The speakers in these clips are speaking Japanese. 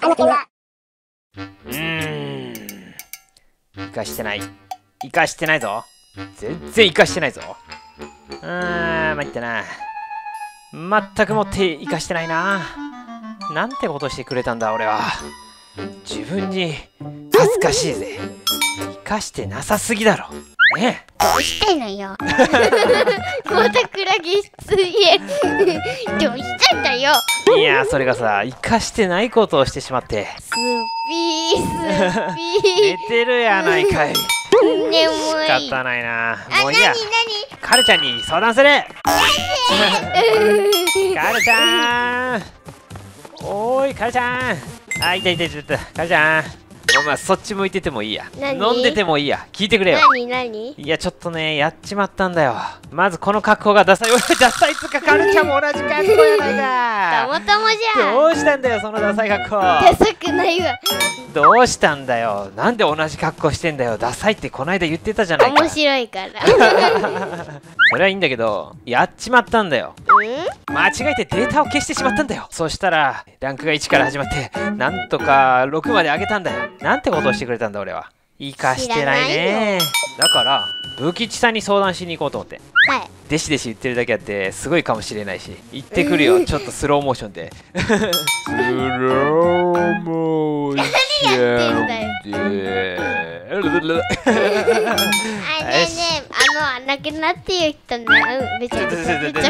生かしてない。生かしてないぞ。全然生かしてないぞ。参ったな。全くもって生かしてないな。なんてことしてくれたんだ俺は。自分に恥ずかしいぜ。生かしてなさすぎだろ。ねえ。 どうしたのよ。またクラゲ出現。どうしたんだよ。 いやそれがさ、生かしてないことをしてしまって。 スピースピ寝てるやないかい。 ー。眠い。 仕方ないな。 あ、 もういいや。 なにカルちゃんに相談する。カルちゃん。おーいカルちゃん。あ、痛い痛い痛い痛い。カルちゃん。お前そっち向いててもいいや。飲んでてもいいや。聞いてくれよ。 なにいやちょっとね、やっちまったんだよ。まずこの格好がダサい。おいダサいつかカルちゃんも同じ格好やないか。 たまたまじゃん。 どうしたんだよそのダサい格好。 ダサくないわ。 どうしたんだよ。なんで同じ格好してんだよ。ダサいってこないだ言ってたじゃないか。 面白いから。 それはいいんだけど、やっちまったんだよ。間違えてデータを消してしまったんだよ。そしたらランクが1から始まってなんとか6まで上げたんだよ。なんてことをしてくれたんだ俺は。生かしてないね。だからブキチさんに相談しに行こうと思って。 はい。 弟子弟子言ってるだけあってすごいかもしれないし、行ってくるよ。ちょっとスローモーションで。スローモーションで。 あ、ねえねえ、なくなっていう人ね、めちゃくちゃくちゃ。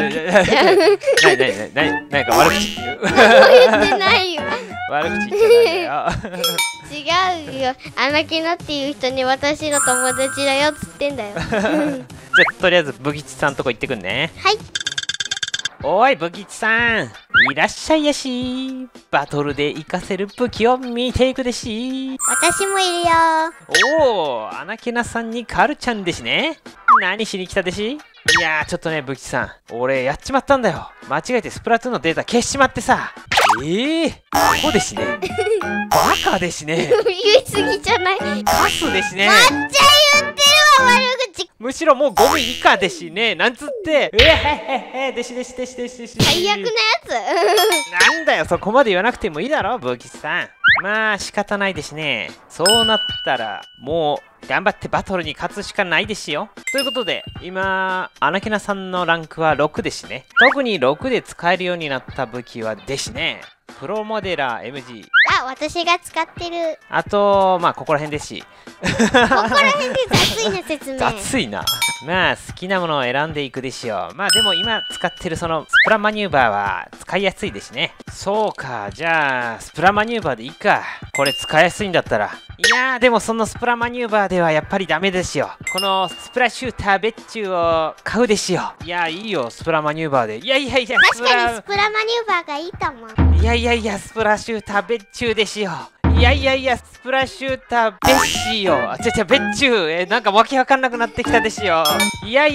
なんか悪口言う。 言ってないよ。 悪口言っちゃダメよ。 違うよ。なくなっていう人に私の友達だよっつってんだよ。 じゃあとりあえずブキチさんとこ行ってくんね。 はい。 おいブキチさん、いらっしゃいやし。バトルで活かせる武器を見ていくでし。 私もいるよ。 おお、アナケナさんにカルちゃんでしね。何しに来たでし。いやーちょっとねブキチさん、俺やっちまったんだよ。間違えてスプラトゥーンのデータ消しちまってさ。そうですね。バカですね。 言い過ぎじゃない。 カスですね。 めっちゃ言ってるわ悪口。 むしろもうゴミ以下ですね。なんつって。でし。 最悪なやつ。 なんだよそこまで言わなくてもいいだろブキチさん。まあ仕方ないですね。そうなったらもう頑張ってバトルに勝つしかないですよ。ということで今アナケナさんのランクは6ですね。特に6で使えるようになった武器はですね、プロモデラー MG。 あ、私が使ってる。 あとまあここら辺ですし。 ここら辺で雑いな説明。 雑いな。まあ好きなものを選んでいくでしょう。まあでも今使ってるそのスプラマニューバーは使いやすいですね。そうか、じゃあスプラマニューバーでいいか。これ使いやすいんだったら。いやーでもそのスプラマニューバーではやっぱりダメですよ。このスプラシューター別注を買うですよ。いやいいよスプラマニューバーで。いや確かにスプラマニューバーがいいと思う。 いやスプラシューター別注ですよ。いやスプラシューター別しよ。別注。なんかわけわかんなくなってきたですよ。いや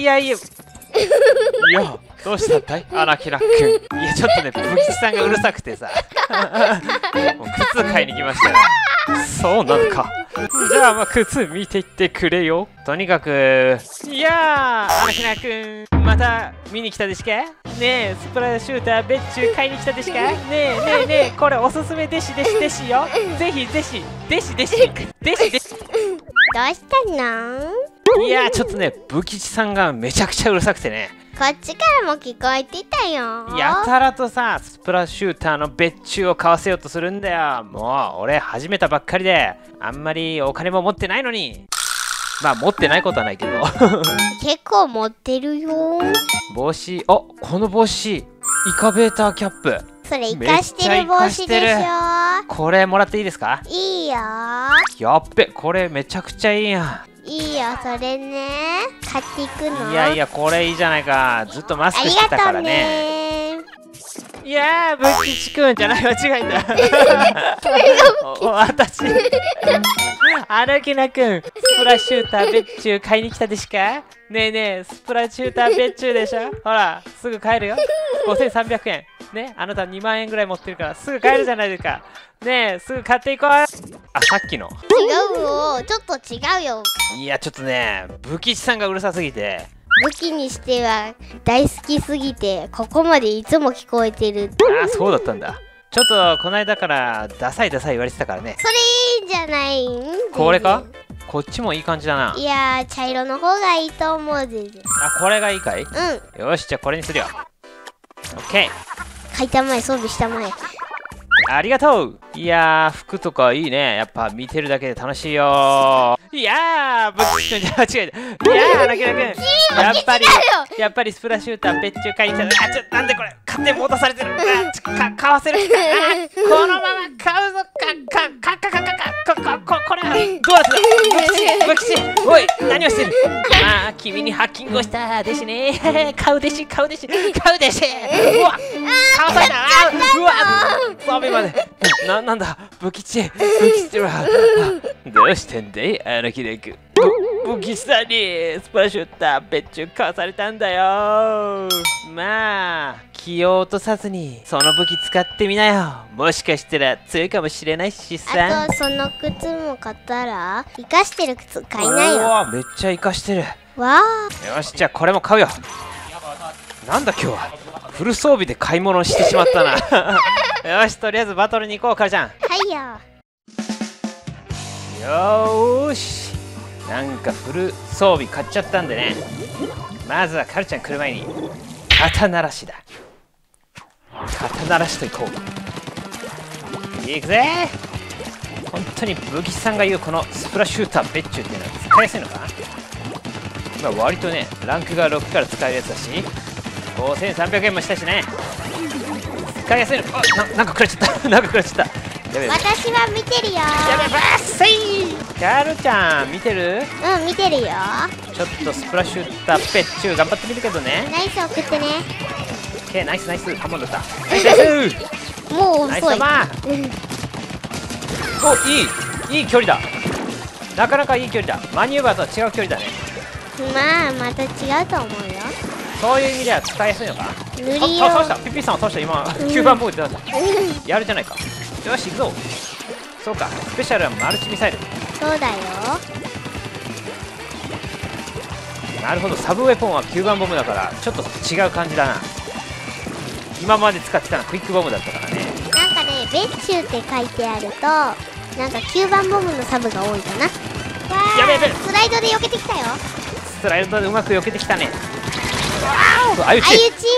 どうしたんだいアナキラくん。いやちょっとねブキチさんがうるさくてさ。もう靴買いに来ましたよ。そうなのか。じゃあまあ靴見ていってくれよ。とにかくいやーアナキラくんまた見に来たでしか。ねえスプラシューター別注買いに来たでしか。ねえこれおすすめでしよ。ぜひでし。 どうしたの？ いやちょっとねブキチさんがめちゃくちゃうるさくてね。 こっちからも聞こえてたよ。 やたらとさスプラシューターの別注を買わせようとするんだよ。もう俺始めたばっかりであんまりお金も持ってないのに。まあ持ってないことはないけど。 結構持ってるよ。 帽子、この帽子イカベーターキャップ。 それ活かしてる帽子でしょ。 これもらっていいですか？ いいよ。 やっべ、これめちゃくちゃいいやん。 いいよ、それね。買っていくの？ いやこれいいじゃないか。ずっとマスクしてたからね。いやブキチくんじゃない、間違えた。私アナキナくんスプラシューター別注買いに来たでしか。ねえスプラシューター別注でしょ。ほらすぐ買えるよ。5300円ね。あなた2万円ぐらい持ってるからすぐ買えるじゃないですか。ねえすぐ買っていこう。あ、さっきの違うよ、ちょっと違うよ。 いやちょっとねブキチさんがうるさすぎて。 武器にしては大好きすぎてここまでいつも聞こえてる。 あ、そうだったんだ。 ちょっとこの間からダサいダサい言われてたからね。 それいいんじゃないん？ これか？こっちもいい感じだな。 いやー、茶色の方がいいと思う全然。 あ、これがいいかい？ うん。 よし、じゃあこれにするよ。オッケー。 書いたまえ、装備したまえ。 ありがとう。いやー、服とかいいね。やっぱ見てるだけで楽しいよー。いやー、ぶっちくんじゃ間違えた。いやー、なきなくん。やっぱりスプラシューター別注会に来た。あ、なんでこれ勝手に持たされてる。買わせる。このまま買うぞ。これはどうやってだ。ブキチ、おい、何をしてる。まあ、君にハッキングをしたでしね。買うでし。うわ、買わされた。うわ、ゾンビまで。なんだ、ブキチは。どうしてんだい、あのキレク。ブキチさんにスプラシューター別注買わされたんだよ。まあ、気を落とさずにその武器使ってみなよ。もしかしたら強いかもしれないしさ。 あとその靴も買ったら生かしてる靴買いなよ。 めっちゃ生かしてる。 わあ、よし、じゃあこれも買うよ。なんだ今日はフル装備で買い物してしまったな。よし、とりあえずバトルに行こう、かるちゃん。 はいよ。 よーし、なんかフル装備買っちゃったんでね。まずはかるちゃん来る前に肩慣らしだ。肩慣らしといこう。いくぜ。本当に武器さんが言うこのスプラシューター別注っていうのは使いやすいのかな。今割とね、ランクが6から使えるやつだし、5300円もしたしね、使いやすいの。あ、なんか食らっちゃった。なんか食らっちゃった。やべえ、 私は見てるよ。 やべえ、バッセイ。カルちゃん見てる？ うん、見てるよ。 ちょっとスプラシューターペッチュ頑張ってみるけどね。 ナイス送ってね。 オッケー、ナイスナイス。ハモンだった。ナイス。 もうナイス遅い。 だ。お、いい距離だ。なかなかいい距離だ。マニューバーとは違う距離だね。 まあ、また違うと思うよ。 そういう意味では使いやすいのか。 塗りを倒した。ピッピーさんを倒した。今9番ボール出た。やるじゃないか。よし、行くぞ。そうか、スペシャルはマルチミサイル。 そうだよ。 なるほど、サブウェポンは9番ボムだからちょっと違う感じだな。今まで使ってたのはクイックボムだったからね。 なんかね、別注って書いてあるとなんか9番ボムのサブが多いかな。わやべえ、 スライドで避けてきたよ。 スライドでうまく避けてきたね。相打ち。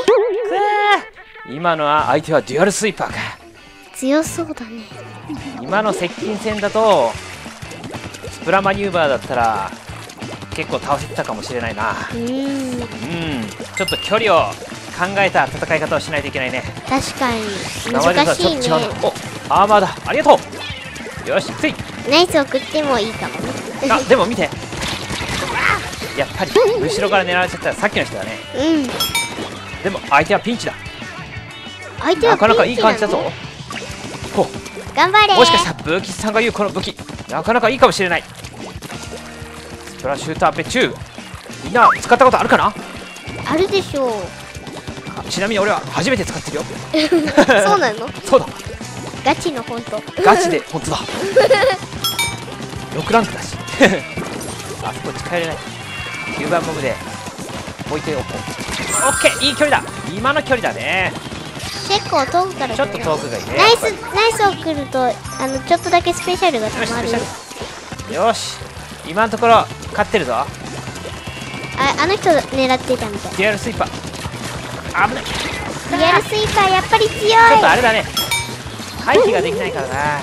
今のは相手はデュアルスイーパーか。 強そうだね。 今の接近戦だとスプラマニューバーだったら結構倒せてたかもしれないな。ちょっと距離を考えた戦い方をしないといけないね。 確かに難しいね。お、アーマーだ。ありがとう。よし、ついナイス送ってもいいかもね。 あ、でも見て、やっぱり後ろから狙われちゃったらさっきの人だね。でも相手はピンチだ。 相手はなかなかいい感じだぞ。こう、 頑張れ。 もしかしたら武器さんが言うこの武器なかなかいいかもしれない。スプラシューターペチュー、みんな使ったことあるかな。 あるでしょう。 ちなみに俺は初めて使ってるよ。 そうなの？ そうだ、 ガチの本当。 ガチで本当だ。6ランクだし。あそこ近寄れない。9番ボムで置いておこう。オッケー、いい距離だ。今の距離だね。 結構遠くからちょっと遠くがいいね。 ナイス送るとちょっとだけスペシャルがたまる。 よし、今のところ勝ってるぞ。 あの人狙ってたみたい。 デュアルスイーパー危ない。 デュアルスイーパーやっぱり強い。ちょっとあれだね、回避ができないからな。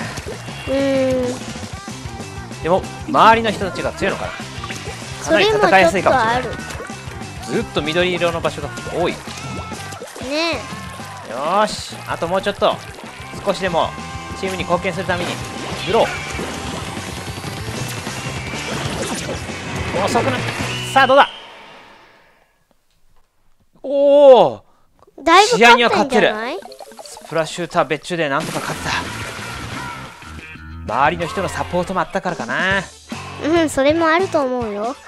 でも周りの人たちが強いのかな。かなり戦いやすいかもしれない。ずっと緑色の場所が多いね。よーし、あともうちょっと少しでもチームに貢献するためにドロー。遅くなった。さあどうだ。おお、 だいぶ試合には勝ってる。 ない？ スプラシューター別注でなんとか勝った。周りの人のサポートもあったからかな。 それもあると思うよ。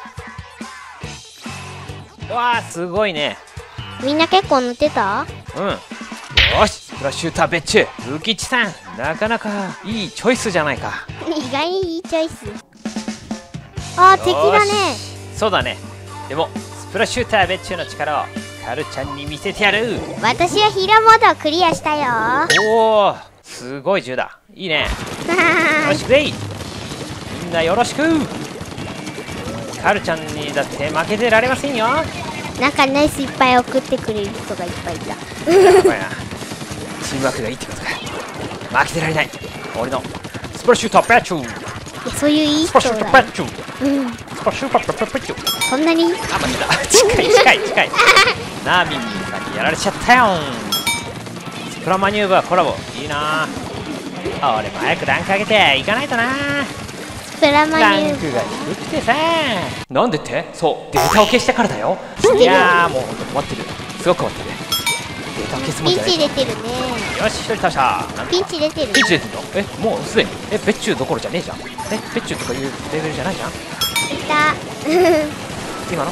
わあ、すごいね。 みんな結構塗ってた？ よし、スプラシューター別注、ウキチさん、なかなかいいチョイスじゃないか。 意外にいいチョイス。あー、敵だね。 そうだね。でもスプラシューター別注の力をカルちゃんに見せてやる。 私はヒーローモードをクリアしたよ。 おお、 すごい銃だ。いいね。よろしくぜい。みんなよろしく。カルちゃんにだって負けてられませんよ。 なんかナイスいっぱい送ってくれる人がいっぱいいた。 やばいな。チームワークがいいってことか。負けてられない。俺のスプラッシュタペチュー。 そういういい人だよ。 スプラッシュタペチュー。スプラッシュタペチュー。 そんなに？ あ、間違えた。近い。ナーミンさんにやられちゃったよ。スプラマニューバーコラボいいな。俺も早くランク上げていかないとな。 スプラマニューバーランクが低くてさ。なんでって？そうデータを消したからだよ。いやーもうほんと困ってる。すごく困ってる。データを消すもんじゃない。 ピンチ出てるね。 よし、一人倒した。 ピンチ出てる。 ピンチ出てんの？もうすでに別注どころじゃねえじゃん。別注とかいうレベルじゃないじゃん。 いた。 今の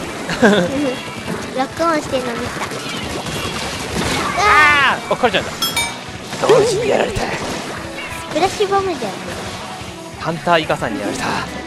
ロックオンしてるの見た。 ああ、怒っちゃうんだ。同時にやられた。 スプラッシュボムだよね。 ハンターイカさんにやられた。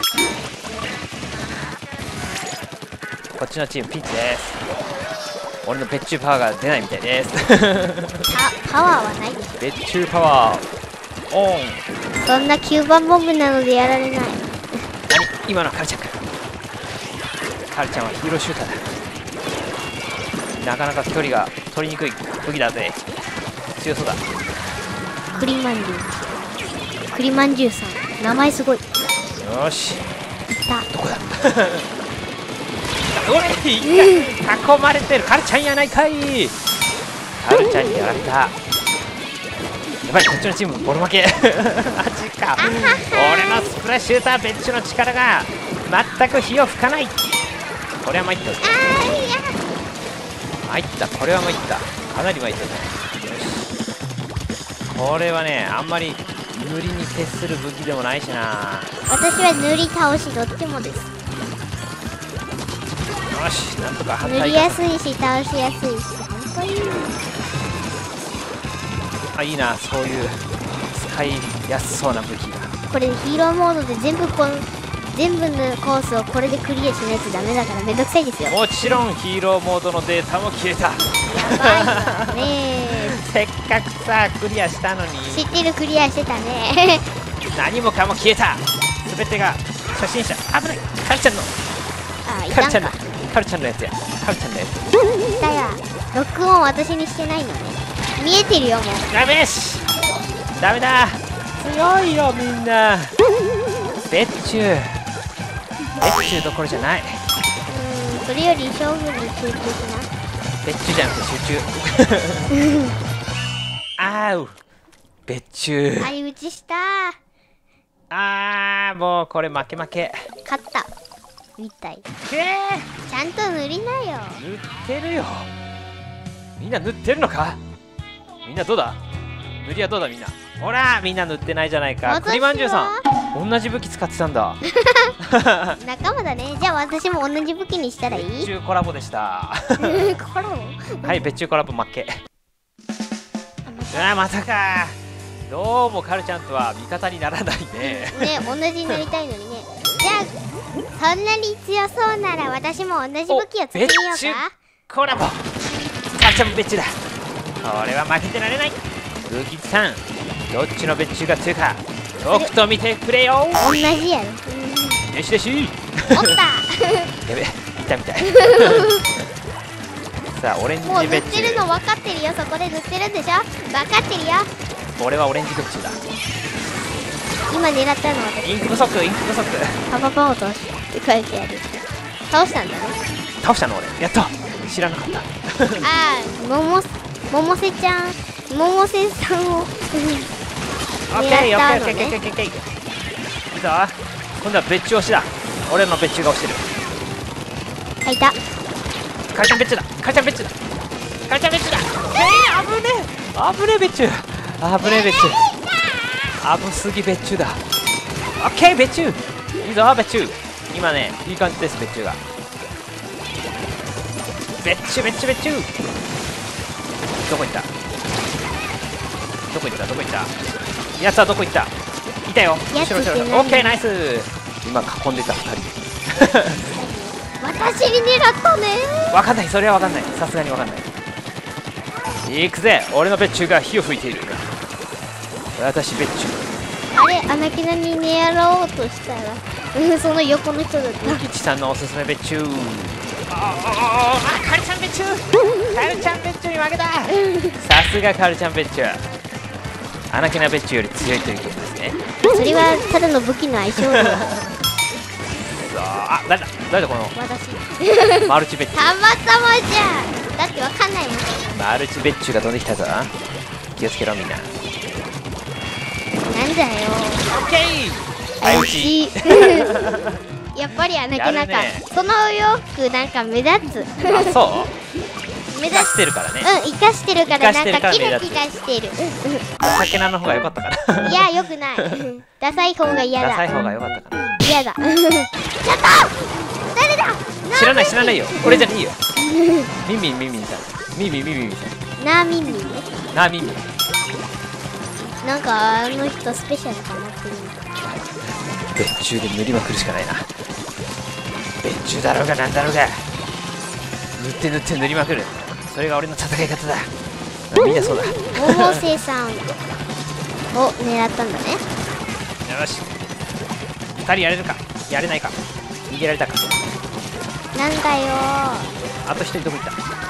こっちのチームピンチです。俺の別注パワーが出ないみたいです。 パワーはないでしょ。 別注パワーオン。 そんな9番ボムなのでやられない。 今のはカルちゃんか。カルちゃんはヒーローシューターだ。なかなか距離が取りにくい武器だぜ。強そうだ。 栗まんじゅうさん、名前すごい。 よし、 いた。 どこだ。おい、囲まれてる。カルちゃんやないかい。カルちゃんにやられた。やばい、こっちのチームボロ負け。マジか。俺のスプラッシューターベンチの力が全く火を吹かない。これは参ったぞ。参った、これは参った。かなり参ったね。よし、これはね、あんまり塗りに徹する武器でもないしな。 私は塗り倒しどっちもです。 よし、なんとか反塗りやすいし倒しやすいし、本当にいい。 あ、いいな、そういう使いやすそうな武器が。 これヒーローモードで全部のコースをこれでクリアしないとダメだからめんどくさいですよ。 もちろんヒーローモードのデータも消えた。 やばいわね。 せっかくさクリアしたのに。 知ってる、クリアしてたね。 何もかも消えた。全てが初心者。危ない。カルちゃんのいたんか。 カルちゃんのやつや。カルちゃんのやつ。 いたや。ロックオン私にしてないのね。見えてるよもう。 ダメし。ダメだ。強いよみんな。別注どころじゃない。 それより勝負に集中しな。 別注じゃなくて集中。あう。別注。 相打ちした。 もうこれ負け。 勝ったみたい。ちゃんと塗りなよ。 塗ってるよ。みんな塗ってるのか。みんなどうだ。塗りはどうだみんな。ほらみんな塗ってないじゃないか。栗まんじゅうさん同じ武器使ってたんだ。 仲間だね。じゃあ私も同じ武器にしたらいい。 別注コラボでした。 コラボ。 はい、別注コラボ負け。まさか。どうもカルちゃんとは味方にならないね。 ね、同じになりたいのにね。じゃあそんなに強そうなら私も同じ武器を作ってみようか。 別注コラボ。カルちゃんも別注だ。これは負けてられない。ルキツさん、どっちの別注が強いかとくと見てくれよ。 同じやろ。 よしよし。 おった。 やべ、いたみたい。さあオレンジもう塗っ別注。 てるの分かってるよ。そこで塗ってるんでしょ。分かってるよ。 俺はオレンジ別注だ。 今狙ったのはインク不足。 パパパを倒しって書いてある。倒したんだね。 倒したの俺。やった。知らなかった。 百瀬ちゃん、百瀬さんをオッケー。いいぞ。今度は別注押しだ。俺の別注が押してる。 いた。 カルちゃん別注だ。危ねえ別注。危すぎ別注だ。オッケー別注。いいぞ別注。今ねいい感じです別注が。別注。どこ行った。やつはどこ行った。いたよ。後ろ。オッケーナイス。今囲んでた2人。 私に狙ったね。 わかんない。それはわかんない。さすがにわかんない。いくぜ。俺の別注が火を吹いている。 私ベッチュ。 あれ、アナキナに狙おうとしたらその横の人だった。 ブキチさんのおすすめベッチュ。カルちゃんベッチュ。カルちゃんベッチュに負けた。さすがカルちゃんベッチュ。アナキナベッチュより強いということですね。 それはただの武器の相性だ。 あ、誰だこの私マルチベッチュ。 たまたまじゃん。だってわかんないもん。 マルチベッチュが飛んできたぞ。気をつけろみんな。 なんだよ。 オッケー。相打ち。 やっぱりアナキナか。そのお洋服なんか目立つ。 あ、そう。 目立ってるからね。 うん、生かしてるからなんかキラキラしてる。 ダサケナの方が良かったかな。 いや、よくない。ダサい方が嫌だ。 ダサい方が良かったかな。 嫌だ。ちょっと誰だ。 知らないよ。俺じゃねえよ。ミンさん。ミンさん。 なあミンミンね。 なあミン。 なんかあの人スペシャルかなっていう。 別注で塗りまくるしかないな。別注だろうがなんだろうが塗って塗りまくる。それが俺の戦い方だ。みんなそうだ。 桃生さんを狙ったんだね。 よし、2人やれるかやれないか。逃げられたか。 なんだよ。 あと1人どこ行った。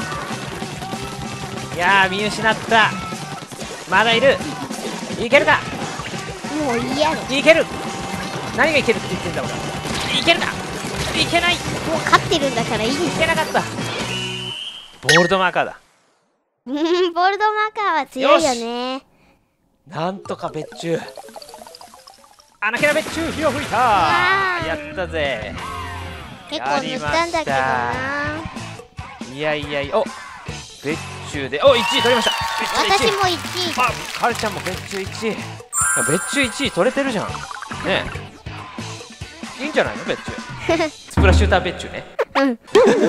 いやー、見失った。まだいる。いけるか。 もう嫌だ。 いける。何がいけるって言ってんだ俺。いけるか。いけない。 もう勝ってるんだからいい。いけなかった。ボールドマーカーだ。 ボールドマーカーは強いよね。 なんとか別注。アナキナ別注火を吹いた。やったぜ。 結構塗ったんだけどな。 いやお別注で1位取りました。 私も1位。 あ、カルちゃんも別注1位。別注1位取れてるじゃんね。いいんじゃないの別注。スプラッシューター別注ね。よ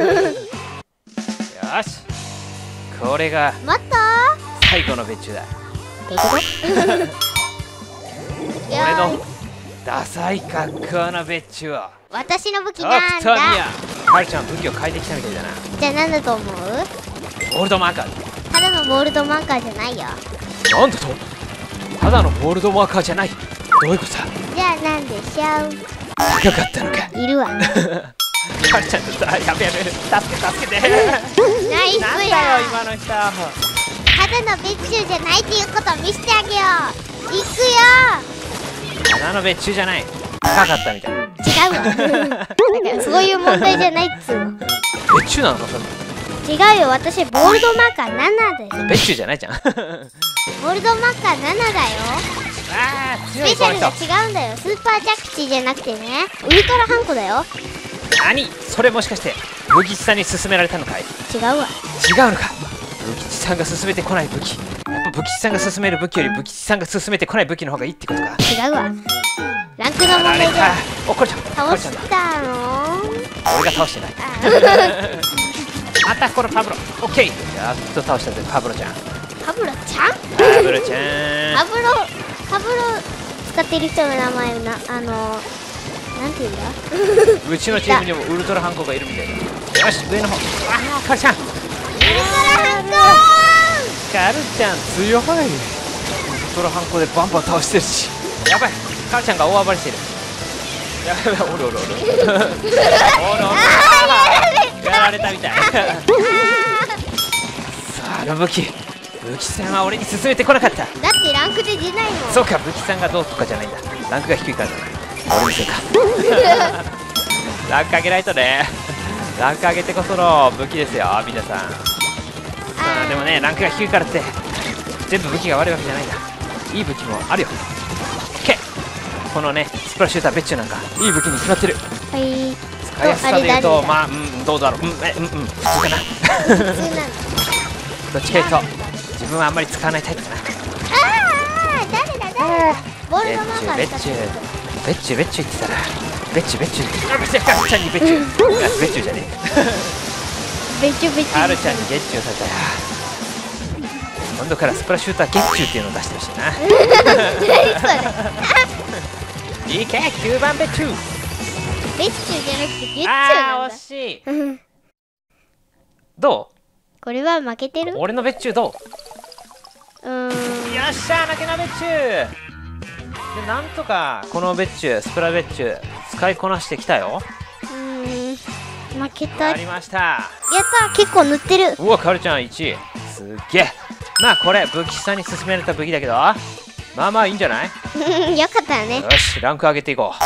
し、これが最後の別注だ。俺のダサい格好の別注を。 私の武器なんだ。 カルちゃん武器を変えてきたみたいだな。 じゃあなんだと思う。 ボールドマーカー。 ただのボールドマーカーじゃないよ。 なんだと。ただのボールドマーカーじゃない。どういうことだ。 じゃあなんでしょう。 高かったのか。 いるわ。 カルちゃんとさ、やべ助けて。 ナイスや。 なんだよ今の人。 ただの別注じゃないっていうことを見せてあげよう。いくよ。 ただの別注じゃない。高かったみたい。 違うわ。だからそういう問題じゃないっつうの。 別注なのかそれ。 違うよ、私ボールドマーカー7です。 別注じゃないじゃん。 ボールドマーカー7だよ。スペシャルが違うんだよ。スーパー着地じゃなくてね、ウルトラハンコだよ。 何それ、もしかして武吉さんに勧められたのかい。 違うわ。 違うのか。武吉さんが勧めてこない武器。やっぱ武吉さんが勧める武器より武吉さんが勧めてこない武器の方がいいってことか。 違うわ。ランクの問題でこれちゃん倒したの。 俺が倒してない。またこのパブロ。オッケー、やっと倒したぜパブロちゃん。 パブロちゃん。 パブロちゃん。 パブロ使ってる人の名前なんていうんだ。 うちのチームにもウルトラハンコがいるみたいだ。よし、上の方。カルちゃん。ウルトラハンコ。 カルちゃん強い。ウルトラハンコでバンバン倒してるし。やばい、カルちゃんが大暴れしてる。やばい、おる。やられたみたい。さあ、あの武器さんは俺に勧めてこなかった。 だってランクで出ないもん。 そうか、武器さんがどうとかじゃないんだ。ランクが低いからだな。俺のせいか。ランク上げないとね。ランク上げてこその武器ですよ皆さん。でもね、ランクが低いからって全部武器が悪いわけじゃないんだ。いい武器もあるよ。このね、スプラッシューター別注なんかいい武器に決まってる。 はい。 使いやすさで言うと、まあどうだろう。普通かな。どっちかいうと自分はあんまり使わないタイプかな。 誰だ。ボールドマーカー別注言ってたら別注カルちゃんに別注じゃねえ。カルちゃんに別注されたら今度からスプラッシューター月注っていうのを出してほしいな。いけ9番別注。 別注じゃなくて月注なんだ。 惜しい。どう。 これは負けてる。 俺の別注どう。 よっしゃー、泣けなべっちゅで、なんとかこのべっちゅスプラべっちゅ使いこなしてきたよ。 負けた。 やりました。 やった、結構塗ってる。 うわ、カルちゃん1位、すっげえ。まあこれ武器さんに勧められた武器だけど、まあまあいいんじゃない？ よかったね。 よし、ランク上げていこう。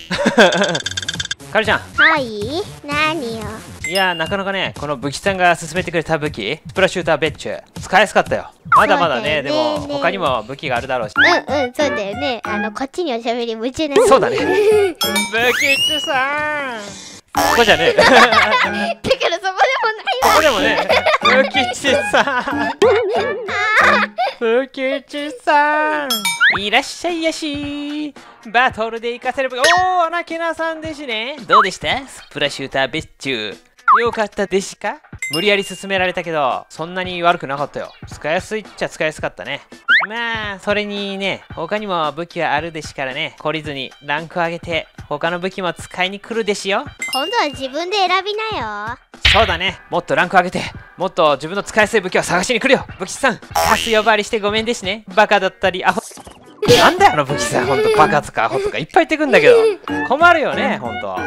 カルちゃん。 はい、何よ。 いや、なかなかね、この武器さんが勧めてくれた武器スプラシューターベッチュ使いやすかったよ。まだまだね、でも他にも武器があるだろうし。 そうだよね。こっちにおしゃべり夢中な。 そうだね。武器ちさん、ここじゃねえ。 だからそこでもないわ。 ここでもね、武器ちさん。武器ちさん、いらっしゃいやし。バトルで行かせれば。おー、アナケナさんですね。どうでした？スプラシューターベッチュよかったですか？無理やり進められたけど、そんなに悪くなかったよ。使いやすいっちゃ使いやすかったね。まあ、それにね、他にも武器はあるですからね、懲りずにランク上げて、他の武器も使いに来るですよ。 今度は自分で選びなよ。 そうだね、もっとランク上げて、もっと自分の使いやすい武器を探しに来るよ。武器さん、カス呼ばわりしてごめんですね。バカだったり、アホ。なんだよ、あの武器さん、ほんとバカとかアホとかいっぱい言ってくんだけど、困るよね、ほんと。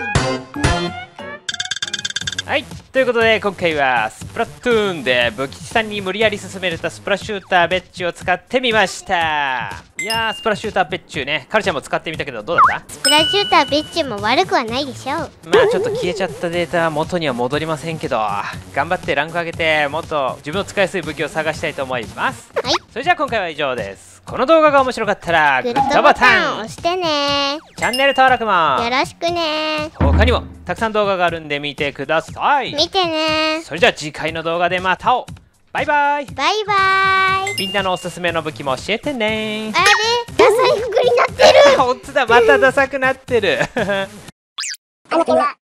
はい、ということで今回はスプラトゥーンで武吉さんに無理やり進められたスプラシューターベッチュを使ってみました。いやー、スプラシューターベッチュね、カルちゃんも使ってみたけどどうだった？ スプラシューターベッチュも悪くはないでしょう。 まあちょっと消えちゃったデータは元には戻りませんけど、頑張ってランク上げてもっと自分の使いやすい武器を探したいと思います。 はい、 それじゃあ今回は以上です。この動画が面白かったらグッドボタン押してね。 チャンネル登録もよろしくね。 他にもたくさん動画があるんで見てください。 見てね。 それじゃあ次回の動画でまた会おう。バイバイ。 バイバイ。 みんなのおすすめの武器も教えてね。 あれ、ダサい服になってる。 ほんとだ、またダサくなってる。 あなたは